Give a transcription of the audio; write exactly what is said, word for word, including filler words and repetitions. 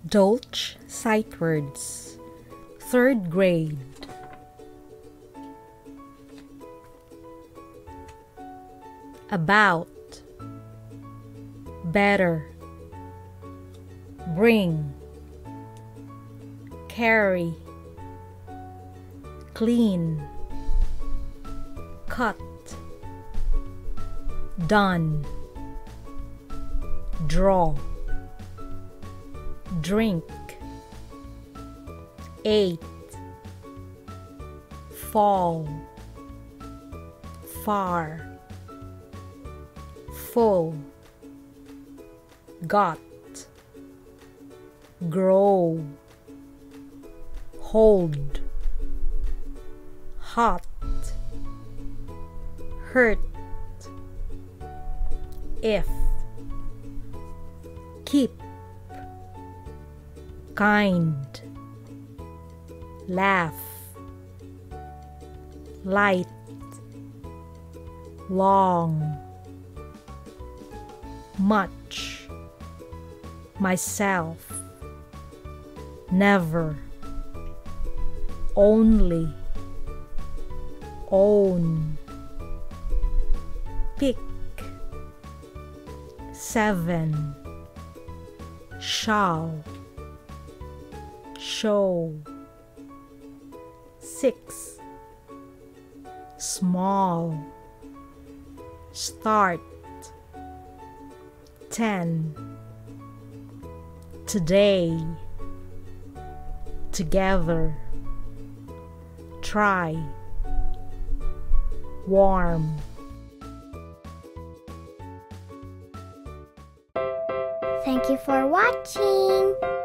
Dolch Sight Words, third grade. About, better, bring, carry, clean, cut, done, draw, drink, ate, fall, far, full, got, grow, hold, hot, hurt, if, keep, kind, laugh, light, long, much, myself, never, only, own, pick, seven, shall, show, six, small, start, ten, today, together, try, warm. Thank you for watching.